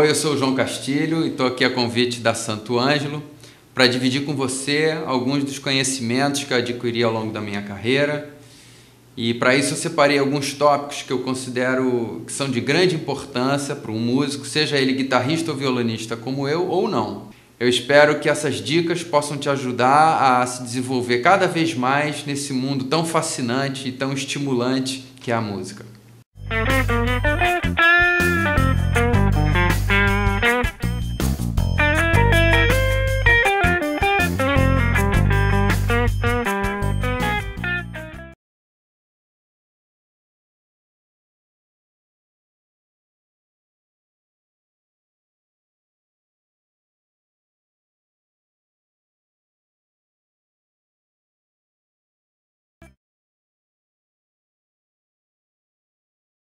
eu sou o João Castilho e estou aqui a convite da Santo Ângelo para dividir com você alguns dos conhecimentos que eu adquiri ao longo da minha carreira. E para isso eu separei alguns tópicos que eu considero que são de grande importância para um músico, seja ele guitarrista ou violonista como eu ou não. Eu espero que essas dicas possam te ajudar a se desenvolver cada vez mais nesse mundo tão fascinante e tão estimulante que é a música.